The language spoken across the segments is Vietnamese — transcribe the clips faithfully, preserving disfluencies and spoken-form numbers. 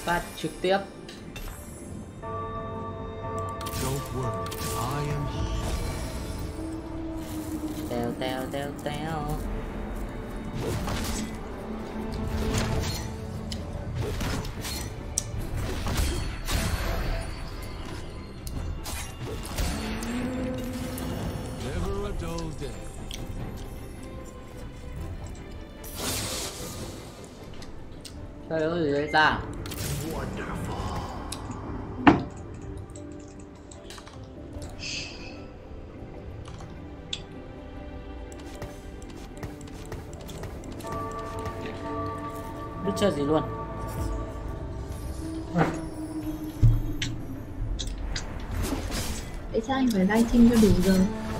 Phát trực tiếp. Teo teo teo teo. Trời ơi gì vậy ta? Biết chơi gì luôn. Tại sao anh phải livestream cho đủ giờ?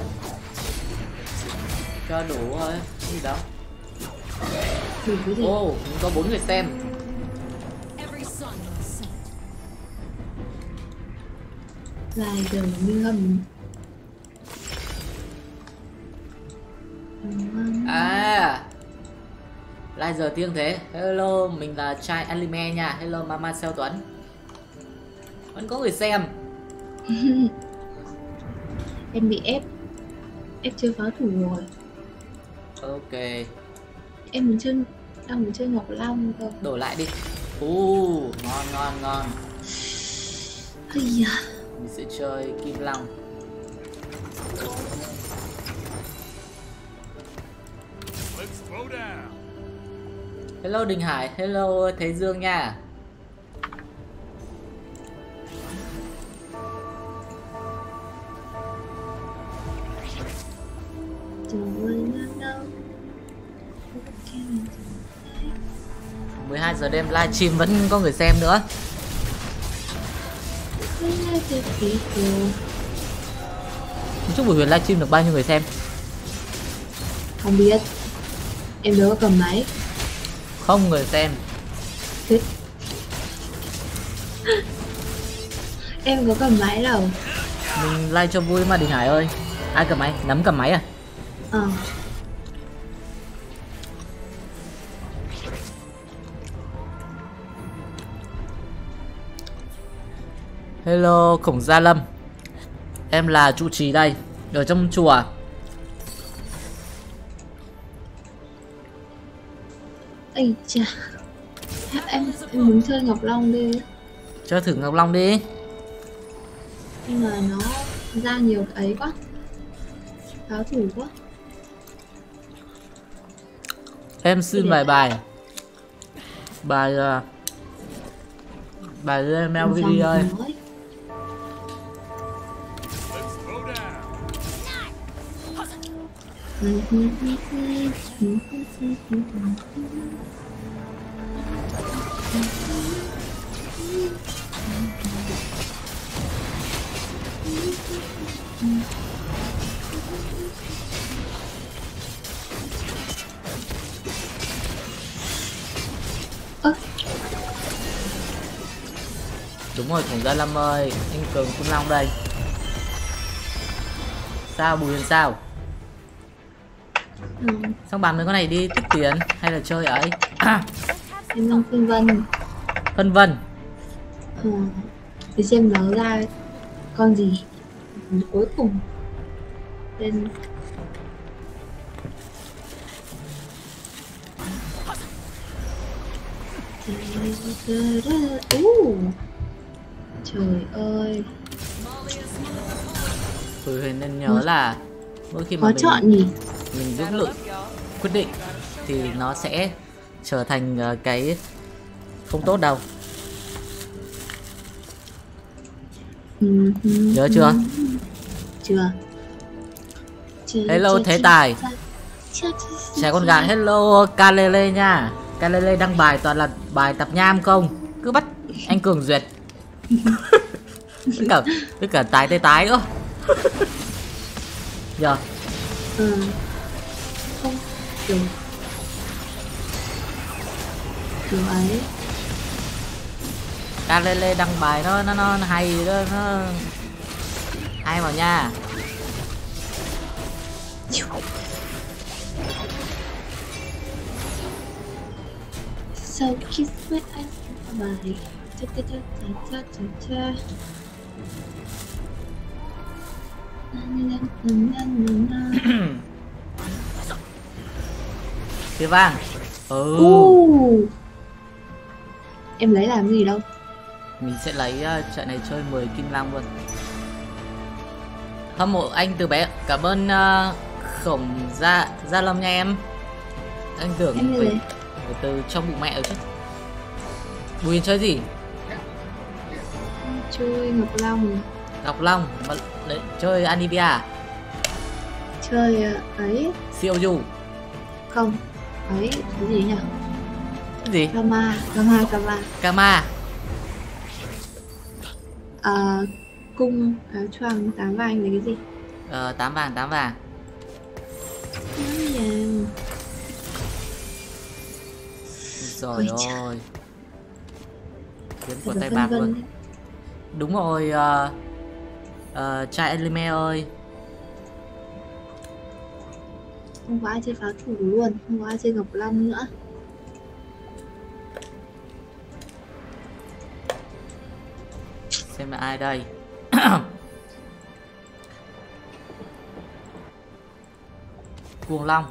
Cho đủ thôi, gì đâu. Đủ cái gì? Ô, oh, có bốn người xem. Dài giờ như ngầm. À, lại giờ tiếng thế. Hello, mình là trai anime nha. Hello Mama Seo Tuấn. Vẫn có người xem. Em bị ép. Ép chơi pháo thủ rồi. Ok. Em muốn chơi, đang muốn chơi Ngọc Long cơ. Đổi lại đi. Uh, ngon ngon ngon. Ây da. Mình sẽ chơi Kim Long. Hello Đình Hải, hello Thế Dương nha. mười hai giờ đêm livestream vẫn có người xem nữa. Chúc buổi Huyền livestream được bao nhiêu người xem? Không biết. Em đâu có cầm máy. Không người xem. Thế... em có cầm máy đâu. Mình like cho vui mà Đình Hải ơi. Ai cầm máy? Nắm cầm máy à? Ờ. Hello Khổng Gia Lâm. Em là trụ trì đây, ở trong chùa. Ây chà. Em, em muốn chơi Ngọc Long đi. Chơi thử Ngọc Long đi. Nhưng mà nó ra nhiều cái ấy quá. Pháo thủ quá. Em xin vài bài. Bài uh, bài Melody ơi. Ơ. Đúng rồi Khổng Gia Lâm ơi, anh Cường Kim Long đây. Sao Bùi Huyền sao? Ừ. Xong bàn mấy con này đi tích tiền hay là chơi ấy? Em đang phân vân. Phân vân. Ừ. Để xem nó ra con gì cuối cùng. Lên. Uh. Trời ơi. Bùi Huyền nên nhớ là mỗi khi mà có mình chọn nhỉ? mình lưỡng lự quyết định thì nó sẽ trở thành uh, cái không tốt đâu. Nhớ chưa? Chưa. Hello Thế Tài. Trẻ con gái. Hello Kalele nha. Kalele đăng bài toàn là bài tập nham không? Cứ bắt anh Cường duyệt. Tất cả tất cả tái tái tái nữa. Giờ. Ừ. Không. Được. Kiểu ấy. Kalele đăng bài nó nó nó hay đó, nó hay vào nha. So kiss my eyes bài cha cha cha cha cha cha cha. Kia vang. Ừ. Uh. Em lấy làm gì đâu. Mình sẽ lấy uh, trận này chơi mười kim long luôn. Hâm mộ anh từ bé. Cảm ơn uh, khổng gia gia lâm nha em. Anh tưởng Em phải, phải từ trong bụng mẹ rồi chứ. Bùi chơi gì? Chơi Ngọc Long. Ngọc Long mà đấy, chơi Anivia. Chơi uh, ấy. Siêu du. Không. Ấy cái gì nhỉ? Cái gì? Kama, Kama, Kama. Kama. Ờ, cung áo choàng tám vàng là cái gì? Ờ, tám vàng, tám vàng. Tám vàng. Rồi ôi. Kiếm của tay bạc luôn. Đấy. Đúng rồi, uh, uh, trai Elime ơi. Không có ai chơi pháo thủ luôn, không có ai chơi Ngọc Long nữa. Xem là ai đây. Cuồng Long.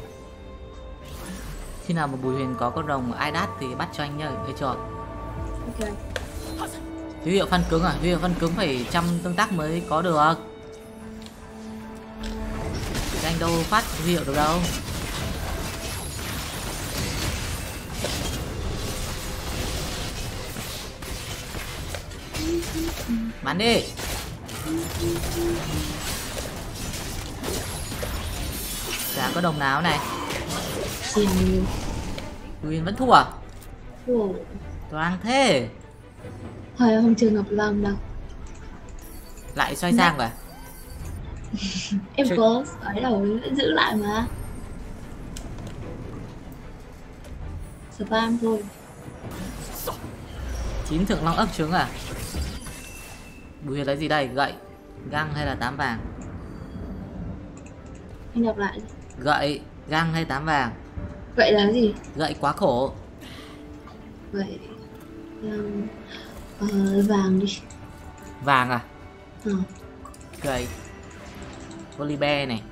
Khi nào mà Bùi Huyền có con rồng ai đát thì bắt cho anh nhá, nghe chưa? Ok. Huy hiệu phân cứng à? Huy hiệu phân cứng phải trăm tương tác mới có được. Anh đâu phát huy hiệu được đâu. Bắn đi. Chả có đồng nào này. Xin nhiều. Huyền vẫn thua à? Thua. Toang thế. Thôi không chơi Ngọc Long đâu. Lại xoay sang rồi. Em Ch có ấy đâu giữ lại mà. Spam thôi. Chín thượng long ấp trứng à? Bùi Huyền lấy gì đây? Gậy, găng hay là tám vàng? Anh đọc lại. Gậy, găng hay tám vàng? Vậy là gì? Gậy quá khổ. Vậy um, uh, vàng đi. Vàng à? Ờ. Gậy Volibear này.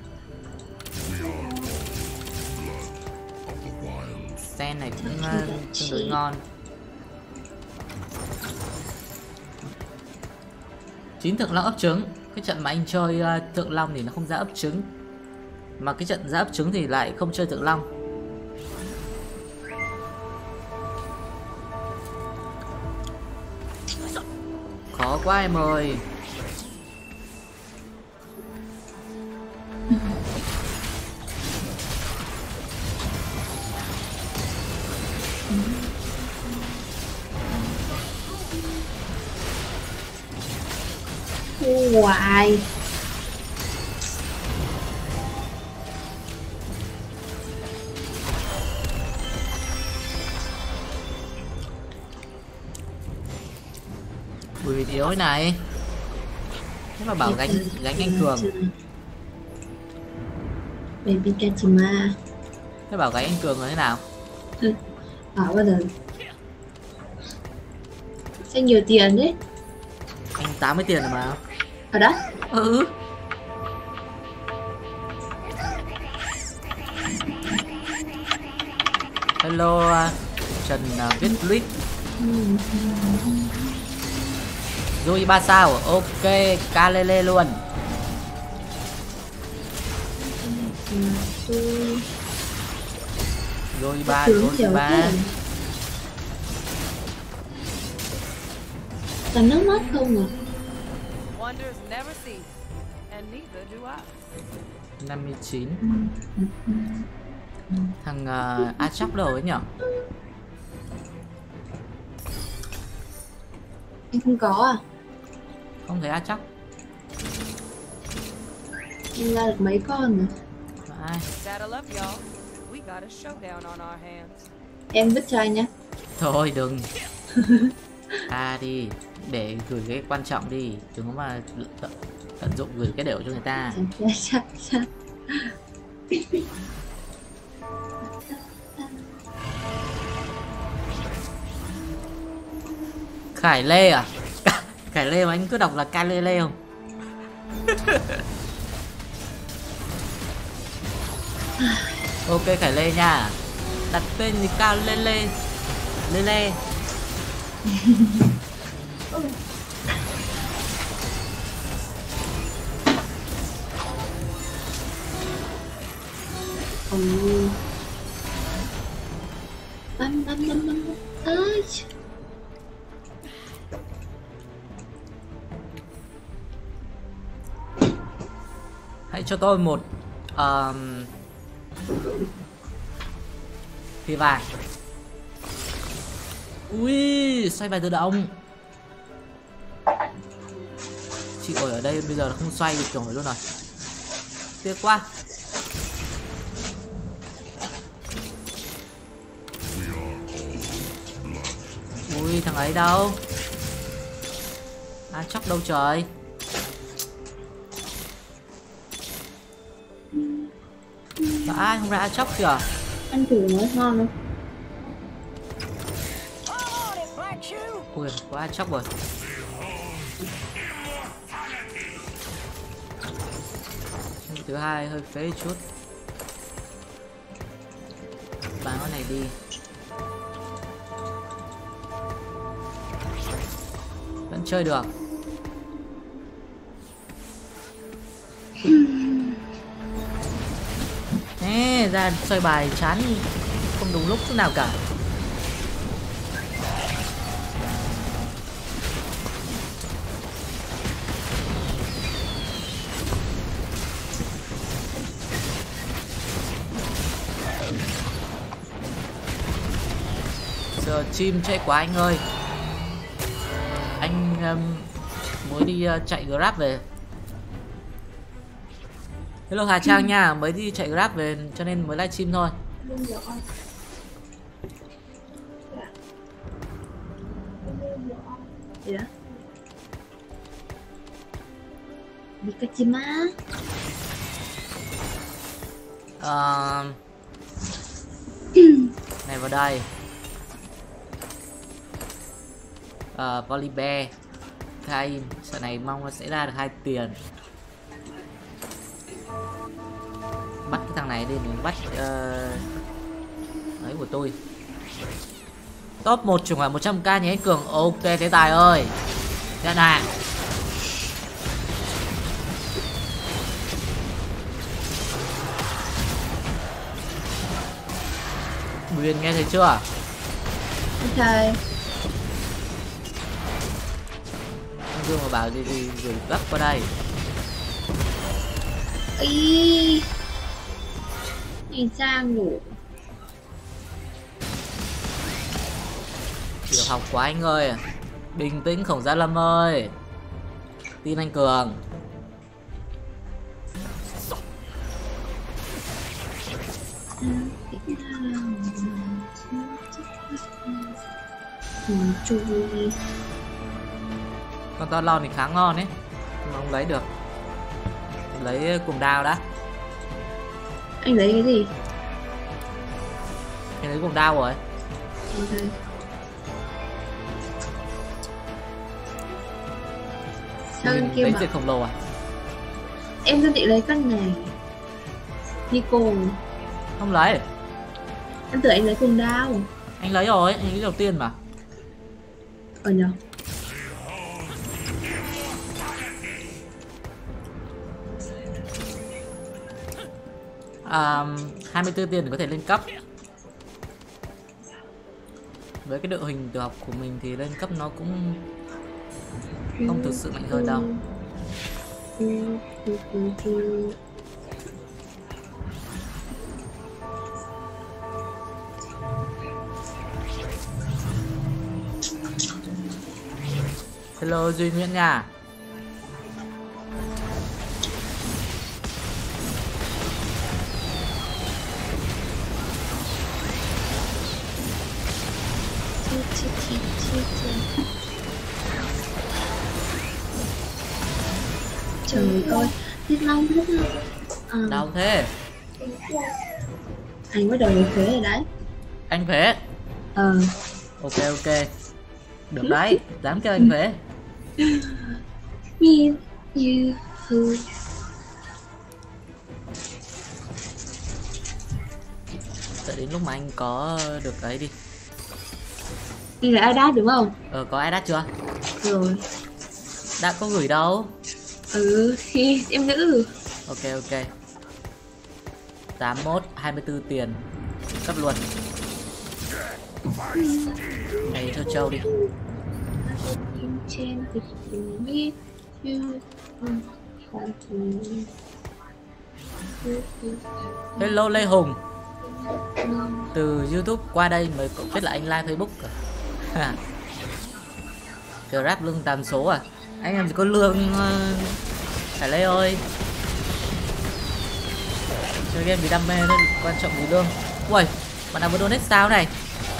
Sen này cũng uh, tương đối ngon. Chín thượng long ấp trứng. Cái trận mà anh chơi uh, thượng long thì nó không ra ấp trứng, mà cái trận ra ấp trứng thì lại không chơi thượng long. Khó quá em ơi. Hoài. Bùi Huyền yếu thế này. Thế mà bảo gánh gánh anh Cường. Baby Kachima. Thế bảo gánh anh Cường là thế nào? Ừ. Bảo bao giờ sẽ nhiều tiền đấy. Anh tám mươi tiền rồi mà. Ở đó. Ừ. Hello uh, Trần uh, Viết Lít. Rồi ba sao. Ok, Kalele luôn. Rồi ba, rồi ba. Tầm nước mắt không à? năm mươi chín. Thằng uh, Achap đâu ấy nhở? Anh không có à? Không thấy Achap. Anh ra được mấy con rồi? Ai? Em vứt cho anh nhá. Thôi đừng. À đi, để gửi cái quan trọng đi, đừng có mà tận, tận dụng gửi cái đều cho người ta. Chắc chắc. Khải Lê à? Khải Lê mà anh cứ đọc là Ca Lê Lê không? Ok Khải Lê nha. Đặt tên thì Ca Lê Lê. Lê Lê. Ừ. Bắn bắn bắn bắn ơi. Hãy cho tôi một um, phi vàng. Ui, xoay bài tự động. Chị ngồi ở đây bây giờ không xoay được kiểu này luôn rồi. Tiếc quá. Ui, thằng ấy đâu? À, chóc đâu trời? Mà ai không ra chóc kìa? Ăn thử nó ngon không? Ui, quá chóc rồi. Thứ hai hơi phế chút. Bán cái này đi. Vẫn chơi được. Nè, ra xoay bài chán không đúng lúc chút nào cả. Giờ chim chạy quá anh ơi. Anh um, mới đi uh, chạy Grab về. Hello Hà Trang nha, mới đi chạy Grab về cho nên mới livestream thôi. Gì đó? Mikachima. Uh, này vào đây. Uh, Polybear Kain, trận này mong nó sẽ ra được hai tiền. Bắt cái thằng này đi, mình bắt uh, ấy của tôi. Top một chủng loại một trăm k nhé Cường. Ok thế Tài ơi. Nhận hàng. Nguyên nghe thấy chưa? Ok. Anh Dương mà bảo gì thì gửi gấp qua đây. Ý. Nhìn Trang ngủ. Chỉ được học quá anh ơi. Bình tĩnh Khổng Gia Lâm ơi. Tin anh Cường. Chui. Con to lon thì khá ngon ấy. Nhưng mà không lấy được. Lấy cùng đao đã. Anh lấy cái gì? Anh lấy cùng đao rồi. Ok. Sao anh kia lấy bảo diệt khổng lồ à? em đang định lấy con này. Nico. Không lấy. Em tưởng anh lấy cùng đao. Anh lấy rồi, anh lấy đầu tiên mà. Ờ nhờ. À, hai mươi tư tiền để có thể lên cấp. Với cái đội hình tự học của mình thì lên cấp nó cũng không thực sự mạnh hơn đâu. Hello Duy Nguyễn nha. Trời ơi, thiết long thiết long. À, Đâu thế? anh bắt đầu phế rồi đấy. Anh phế. Ờ. Ok ok. Được đấy, dám kêu anh phế. Miss you too. Đợi đến lúc mà anh có được ấy đi. Đi là Adat đúng không? Ờ, có ai đắt chưa? Rồi. Đã có gửi đâu. Ừ, thì em nữ. Ok ok. tám mươi mốt, hai mươi tư tiền. Cấp luôn. Này cho Châu đi. Hello Lê Hùng. Từ YouTube qua đây mới có biết là anh live Facebook à? Grab lương tám số à? Anh làm gì có lương uh... Phải Lê ơi. Chơi game vì đam mê thôi, quan trọng gì lương. Ui, bạn nào vừa donate sao này?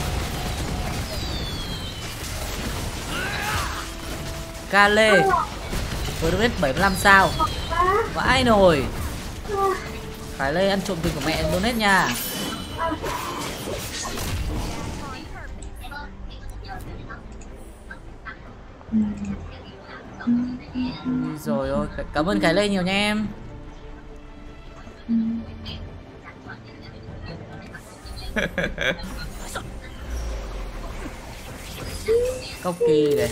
Kale vừa donate bảy mươi lăm sao. Vãi nồi. Phải Lê ăn trộm tiền của mẹ donate nha. Rồi ôi, cảm ơn Khải Lê nhiều nha em. Cốc kỳ này.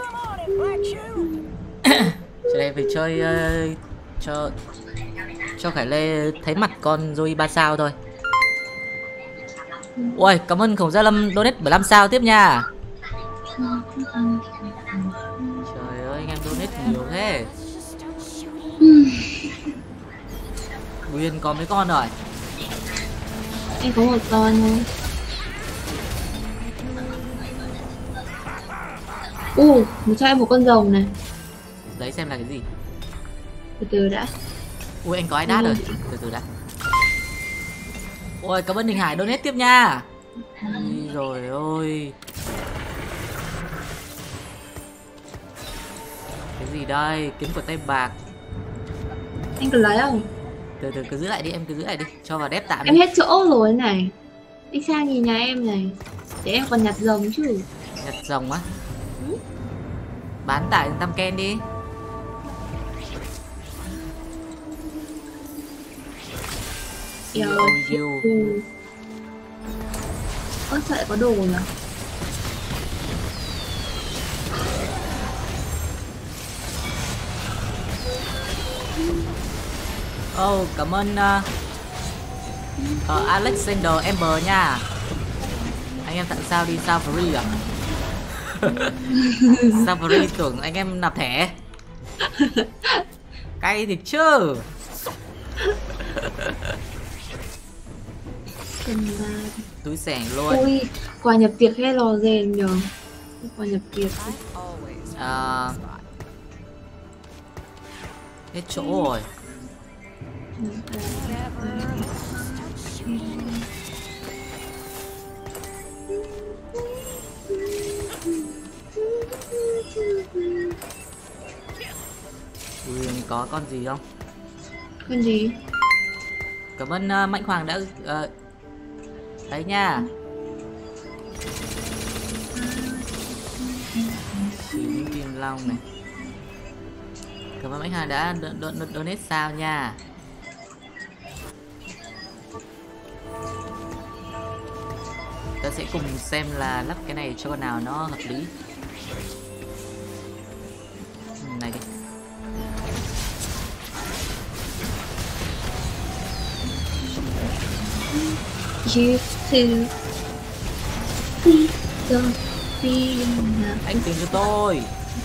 Giờ này phải chơi uh, cho cho Khải Lê thấy mặt con Zoe ba sao thôi. Ui, cảm ơn Khổng Gia Lâm donate bảy mươi lăm sao tiếp nha. Trời ơi, anh em donate nhiều thế. Nguyên có mấy con rồi? Em có một con thôi. Ồ, một cho em một con rồng này. Đấy xem là cái gì? Từ từ đã. Ui, anh có ai đát rồi. Từ từ đã. Ôi, cảm ơn Đình Hải donate tiếp nha. Ui, rồi ôi. Cái gì đây? Kiếm của tay bạc. Anh cần lấy không? Từ từ cứ giữ lại đi, em cứ giữ lại đi. Cho vào đép tạm đi. Em hết chỗ rồi này. Đi sang nhìn nhà em này. Để em còn nhặt rồng chứ. Nhặt rồng á? Ừ. Bán tại Tam Ken đi. Yo, you. Ừ. Ơ sao lại có đồ nhỉ? Oh, cảm ơn uh, uh, Alexander Ember nha. Anh em tặng sao đi sao free à? Sao free tưởng anh em nạp thẻ. Cay thiệt chứ. Túi sẻng luôn. Ui, quà nhập tiệc hay lò rèn nhờ? Quà nhập tiệc. À, hết chỗ rồi. Ui, có con gì không? Con gì? Cảm ơn uh, Mạnh Hoàng đã uh, đấy nha. Chín kim long này. Cảm ơn Mạnh Hoàng đã donate sao nha. Ta sẽ cùng xem là lắp cái này cho con nào nó hợp lý. Này đi. You too. Please don't be anh tìm cho tôi.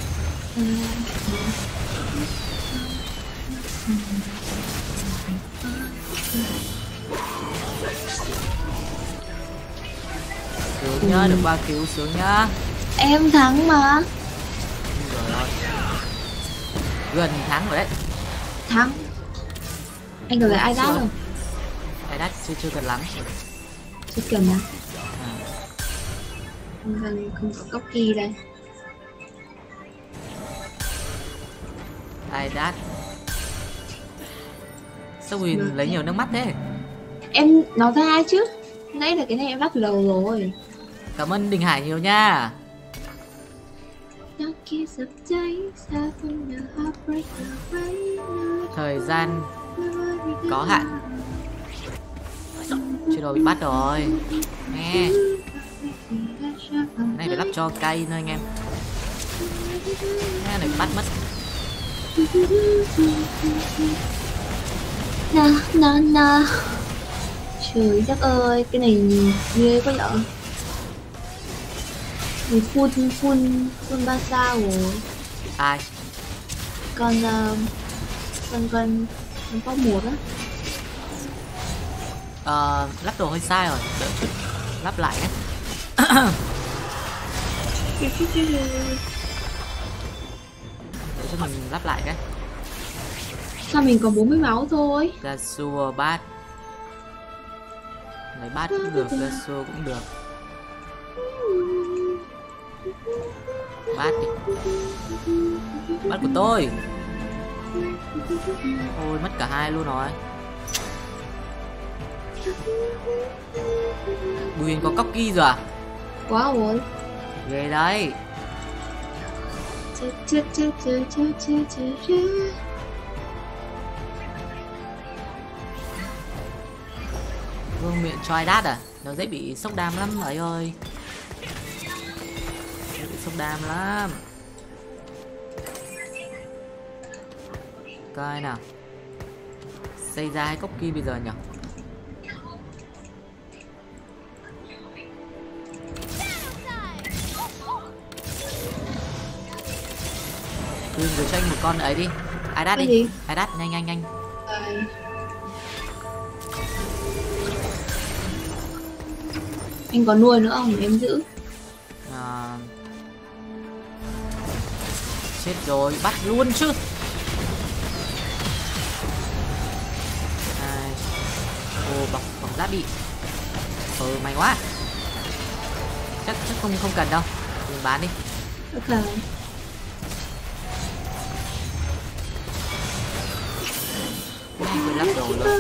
Sướng nhá, được ba cứu sướng nhá. Em thắng mà. Rồi, gần thắng rồi đấy. Thắng. Anh có lấy ai đắt không? Ai đắt chưa chưa cần lắm. Chưa cần à? À. Không cần, không có cốc kỳ đây. Ai đắt. Sao Win lấy nhiều nước mắt thế? Em nói ra chứ. Nãy là cái này em lắp lầu rồi. Cảm ơn Đình Hải nhiều nha. Thời gian có hạn. Chưa đâu, bị bắt rồi. Nghe. Này phải lắp cho cây nữa anh em. Nghe này bắt mất. Na na na. Trời đất ơi, cái này ghê quá vậy. Mình full full full ba sao rồi. Ai? Con uh, con con con có một á. Ờ, lắp đồ hơi sai rồi. Đợi chút lắp lại nhé. Để cho mình lắp lại cái. Sao mình còn bốn mươi máu thôi? Yasuo bát. Lấy bát cũng được, Yasuo cũng được. Bát đi. Bát của tôi. Ôi mất cả hai luôn rồi. Bùi có cóc kia rồi à? Quá rồi. Ghê đấy. Vương miệng try đát à? Nó dễ bị sốc đam lắm ấy ơi. Dễ bị sốc đam lắm. Coi nào. Xây ra hay cốc kia bây giờ nhỉ? Quyên rồi cho anh một con ấy đi. Ai đắt đi. Ai đắt, nhanh nhanh nhanh. Rồi. Anh có nuôi nữa không? Em giữ. À... Chết rồi, bắt luôn chứ. À... Ô, bọc, bọc giáp bị. Ừ, may quá. Chắc chắc không không cần đâu. Mình bán đi. Ok. Quên lắp đồ luôn.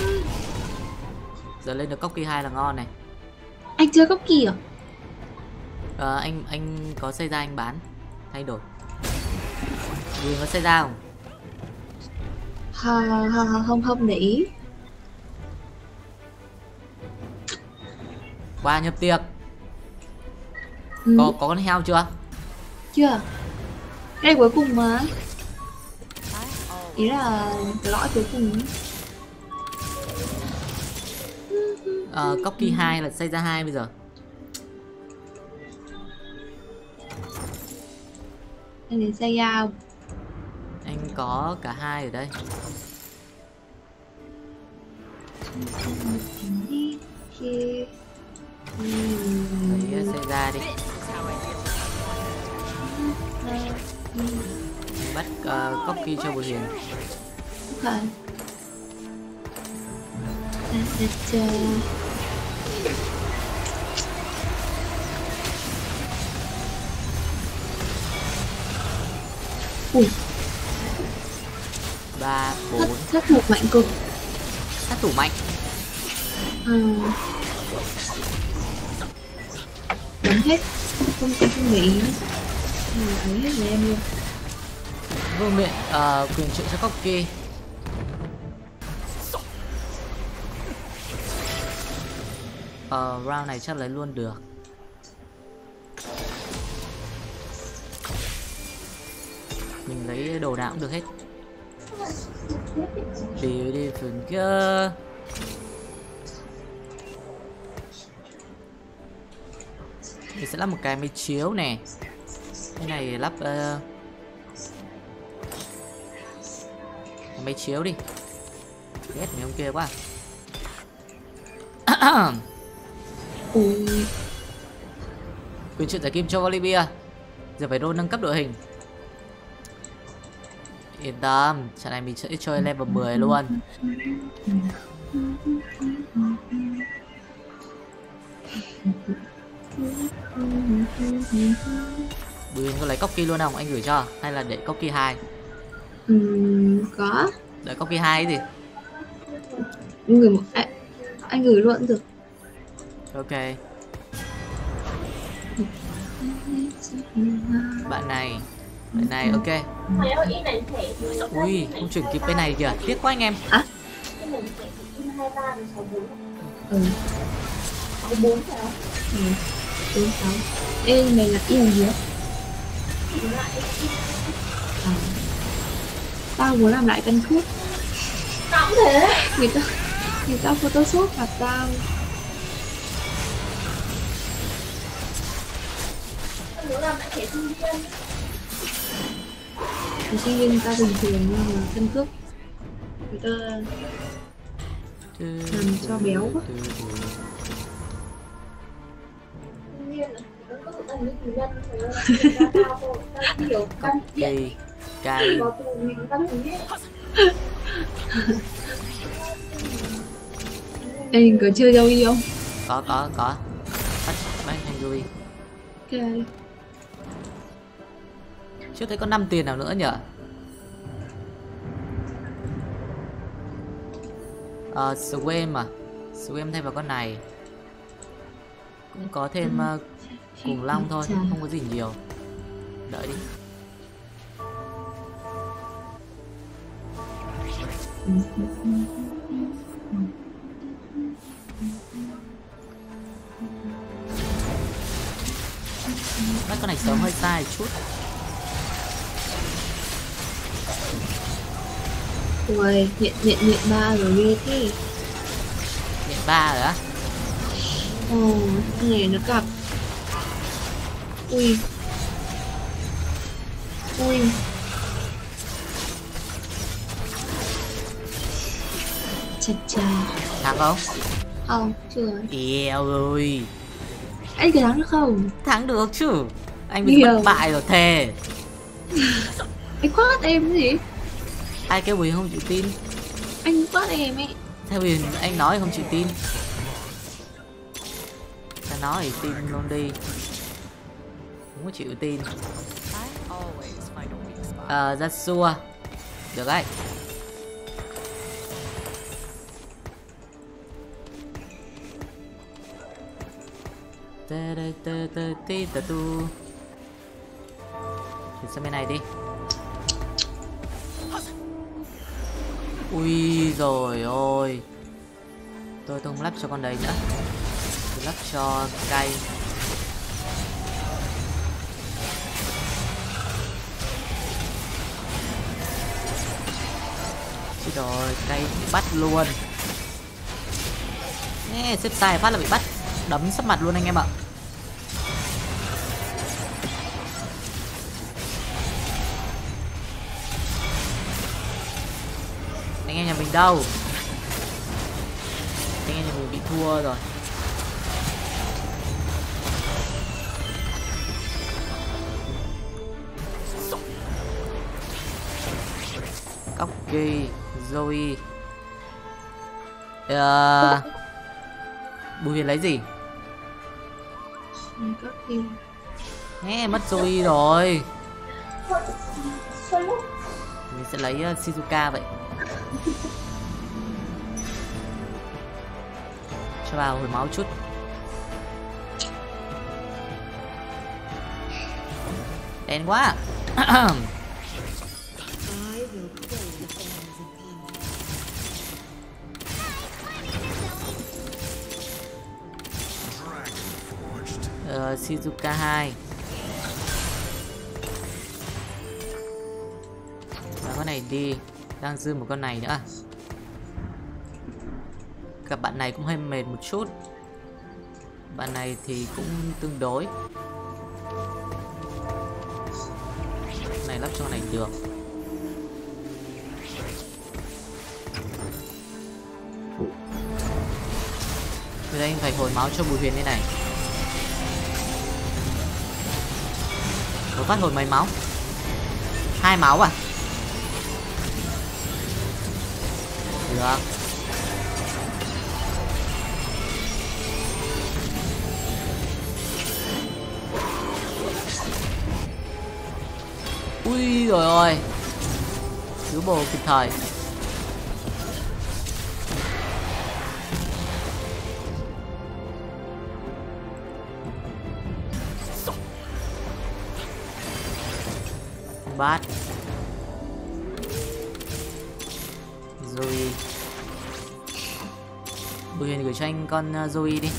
Giờ lên được cốc kỳ hai là ngon này. Anh chưa cốc kỳ à? Ờ, anh anh có xây ra anh bán thay đổi. Vì có xây ra không? Ha, ha, ha, không không để ý. Qua nhập tiệc. Ừ. Có có con heo chưa? Chưa. Cái này cuối cùng mà. Ý là cái lõi cuối cùng. Ờ, cốc kỳ hai là xây ra hai bây giờ. Anh đến xây ra. Anh có cả hai ở đây. Đấy, xây ra đi. Bắt uh, cốc kỳ cho Bùi Hiền. Ok. Được chưa? Ui. Ba, bốn. Sát thủ mạnh cực. Sát thủ mạnh. À. Đánh hết. Không không không nghĩ. Ấy hết về em luôn. Vương miện uh, quyền trợ cho cốc kỳ. Ờ, uh, round này chắc lấy luôn được. Mình lấy đồ nào cũng được hết. Đi đi phần kia. Thì sẽ lắp một cái máy chiếu nè. Cái này lắp uh, máy chiếu đi. Ghét mấy ông kia quá. Ui. Quyền trợ giải kim cho Bolivia. Giờ phải roll nâng cấp đội hình. Yên tâm, trận này mình sẽ chơi level mười luôn. Bùi có lấy cốc kỳ luôn không? Anh gửi cho hay là để cốc kỳ hai? Ừ, có. Đợi cốc kỳ hai cái gì? Anh gửi một anh, anh gửi luôn được. Ok. Bạn này Bên này ok. Ui, không chuyển kịp bên này kìa, tiếc quá anh em. Hả? Ừ. bốn sao? Ừ. bốn sáu. Ê, này là in gì á? À. Tao muốn làm lại căn cước. Tao cũng thế. Người ta, người ta photoshop mặt tao. Tao muốn làm lại thẻ sinh viên. Thẻ sinh viên ta bình thường nhưng mà căn cước người ta làm cho béo quá. Cây cây Ê, có chơi dâu y không? có có có bắt bắt thành vui. Ok. Chưa thấy có năm tiền nào nữa nhở? Ờ, uh, Swim à? Swim thay vào con này cũng có thêm uh, cùng long thôi, không có gì nhiều. Đợi đi. Bắt con này sớm hơi sai chút. Ui, nhận nhận nhận ba rồi ghê thế. Nhận ba rồi á? Ồ, cái này nó cặp. Ui. Ui. Chà chà. Thắng không? Không, chưa. Eo ơi. Anh có thắng được không? Thắng được chứ. Anh bị bất bại rồi thề. Anh quát em cái gì? Ai kêu Bùi không chịu tin? Anh quát em ấy. Theo Bùi anh nói không chịu tin. Ta nói thì tin luôn đi. Không có chịu tin. Ờ, uh, ra xua. Được đấy. Tê tê tê tê tê tê tu. Chuyển sang bên này đi. Ui rồi ôi. Tôi tôi không lắp cho con đấy nữa. Tôi lắp cho cây. Chứ rồi cây bị bắt luôn. Nè, xếp sai phát là bị bắt. Đấm sắp mặt luôn anh em ạ. Anh em nhà mình đâu? Anh em nhà mình bị thua rồi. Cookie, Zoe. Uh, Bùi Huyền lấy gì? Nghe mất Zoe rồi. Mình sẽ lấy uh, Shizuka vậy. Cho vào hồi máu chút. Đen quá. Ờ, Shizuka hai. Và con này đi. Đang dư một con này nữa. Các bạn này cũng hơi mệt một chút. Bạn này thì cũng tương đối. Này lắp cho con này được. Bây giờ anh phải hồi máu cho Bùi Huyền như này. Một phát hồi mấy máu? Hai máu à? Được. Ui rồi ôi. Cứu bồ kịp thời. Bát. Zoe. Bùi Huyền gửi cho anh con uh, Zoe đi.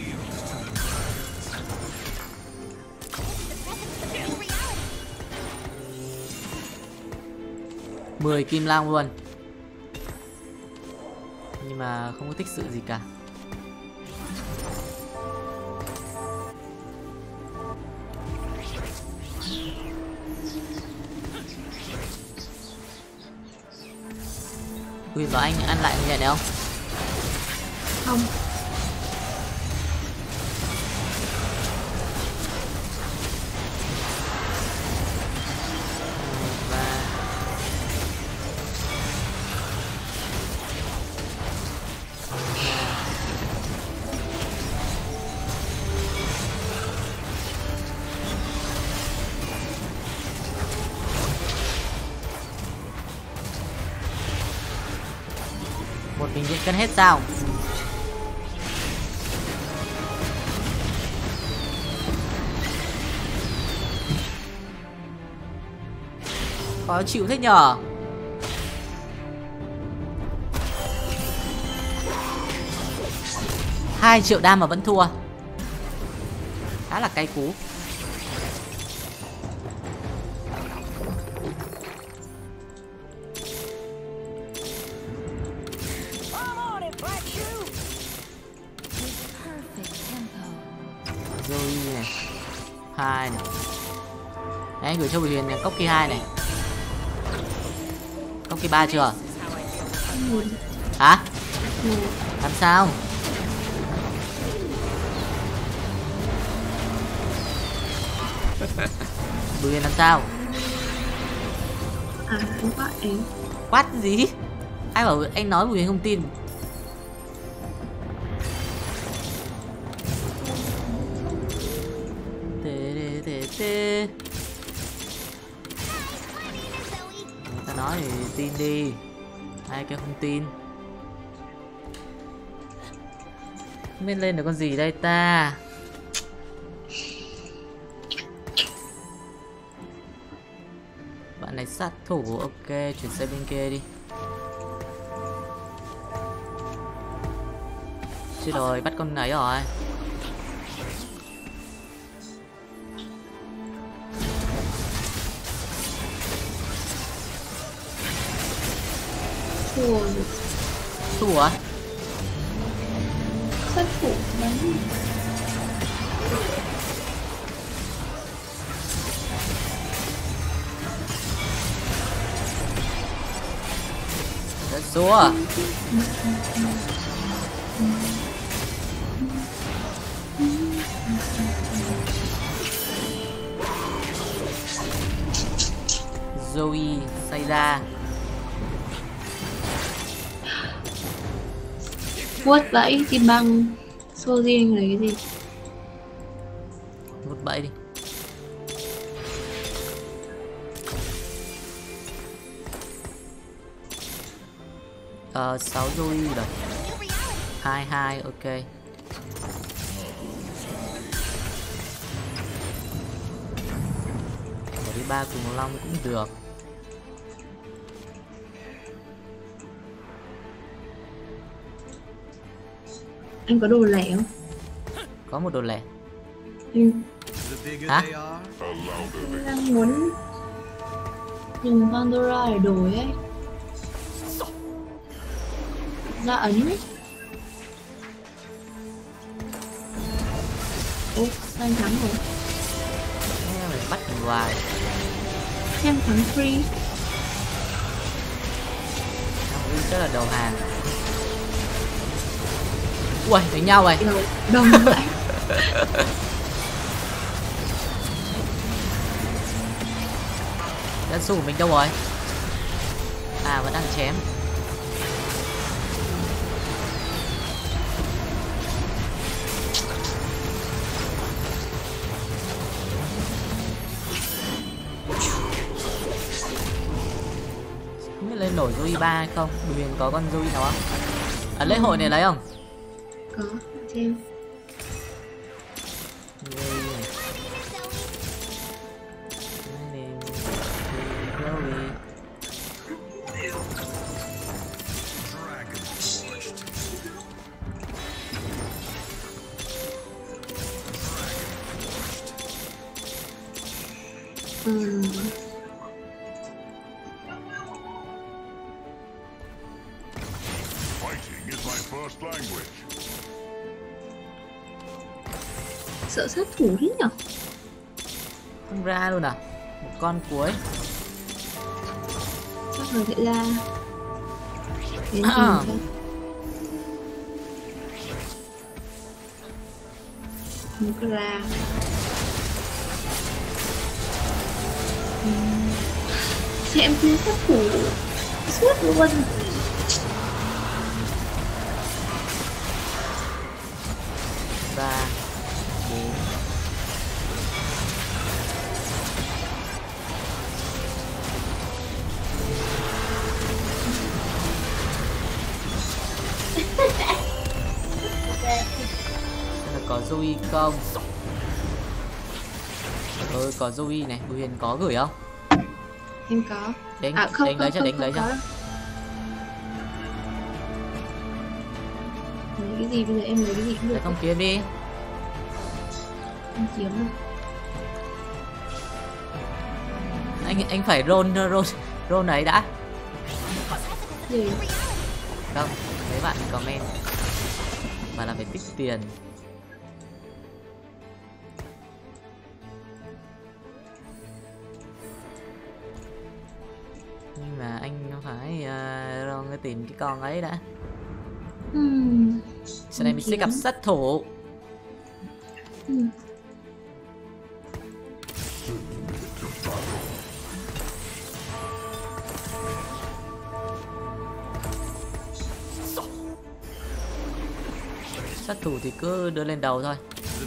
mười kim lang luôn. Nhưng mà không có tích sự gì cả. Ui, và anh ăn lại nhẹ này không? Không. Và một mình diễn cân hết sao? Khó chịu thế nhở? Hai triệu đam mà vẫn thua. Khá là cay cú. Zoe này, hai này. Đấy, anh gửi cho Bùi Huyền này, cốc kỳ hai này. Cốc kỳ ba chưa? Một. Hả? Một. Làm sao? Bùi Huyền làm sao? À, anh quát em. Quát gì? Ai bảo anh nói Bùi Huyền không tin. Tê tê tê. Người ta nói thì tin đi. Ai kêu không tin. Không biết lên được con gì đây ta. Bạn này sát thủ. Ok, chuyển sang bên kia đi. Chứ rồi, bắt con ấy rồi. Thua. Thua á? Sát thủ bắn. Đất xua. Zoe xây ra. Vuốt vẫy tim băng. Xô riêng là cái gì? Vút bẫy đi. Ờ, sáu Zoe rồi. Hai hai, ok. Để đi ba cùng long cũng được. Anh có đồ lẻ không? Có một đồ lẻ. Ừ. Hả? Anh đang muốn dùng Pandora để đổi ấy. Ra ấn ấy. Ủa, sao anh thắng rồi? Nghe mày bắt mình hoài. Em thắng free. Thằng Uy chắc là đầu hàng. Ui, đánh nhau rồi. Đầu đồng vậy. Dân su của mình đâu rồi? À, vẫn đang chém. Không biết lên nổi Zoe ba hay không? Bùi Huyền có con Zoe nào không? À, lễ hội này lấy không? Có, xem. Zoe này. Ừ. Sợ sát thủ thế nhở? Không ra luôn à? Một con cuối. Chắc rồi sẽ ra. Đến À. tìm một ra. Uhm. Xem thứ sát thủ suốt luôn. Ba bốn là có Zoe không? Ừ, có Zoe này. Bùi Hiền có gửi không? Em có. Đánh, À không, đánh không, lấy cho, không, đánh không lấy cho. có. Lấy cái gì bây giờ em lấy cái gì cũng được. Lấy không kiếm đi. Em kiếm rồi. Anh anh phải roll roll roll ấy đã. Gì? Không, mấy bạn comment mà là phải tích tiền. Nhưng mà anh phải uh, roll cái tìm cái con ấy đã. Hmm. Sau này mình sẽ gặp sát thủ. Hmm. Sát thủ thì cứ đưa lên đầu thôi.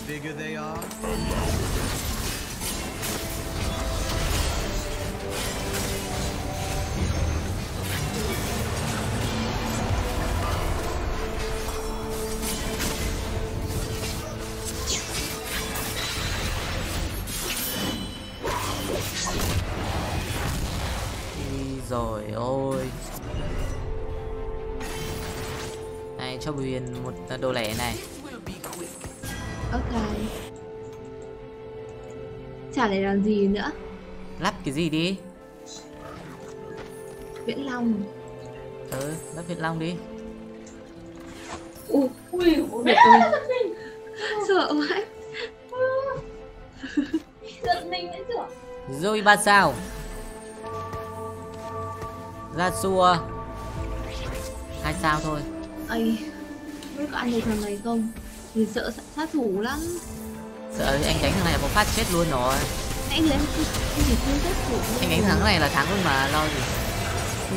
Rồi ôi. Này cho Bùi Hiền một đồ lẻ này. Ok. Chả để làm gì nữa. Lắp cái gì đi? Viễn Long. Ừ, lắp Viễn Long đi. Ui, ui, ui, sợ quá. Giật mình đấy chứ. Rồi ba sao. Ra xua hai sao thôi. Ây, không có ăn được thằng này không? Thì sợ sát thủ lắm. Sợ anh đánh thằng này một phát chết luôn rồi. Nãy giờ em em chỉ chơi sát thủ. Anh đánh thằng này là thắng luôn mà, lo gì. Ừ.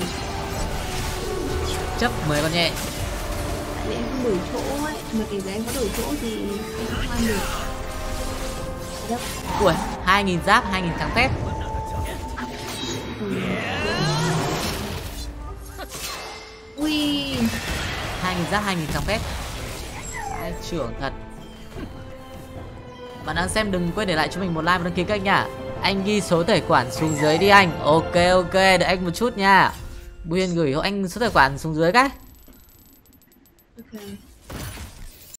Chấp mười con nhẹ. Tại vì em không đổi chỗ ấy, mà kể ra em có đổi chỗ thì em không ăn được. Đập. Ui, hai nghìn giáp, hai nghìn kháng phép. Ừ. Ui, hai nghìn giáp, hai nghìn kháng phép. Ai trưởng thật. Bạn đang xem đừng quên để lại cho mình một like và đăng ký kênh nha. Anh ghi số tài khoản xuống dưới đi anh. Ok ok, đợi anh một chút nha. Bùi Hiền gửi hộ anh số tài khoản xuống dưới cái. ok.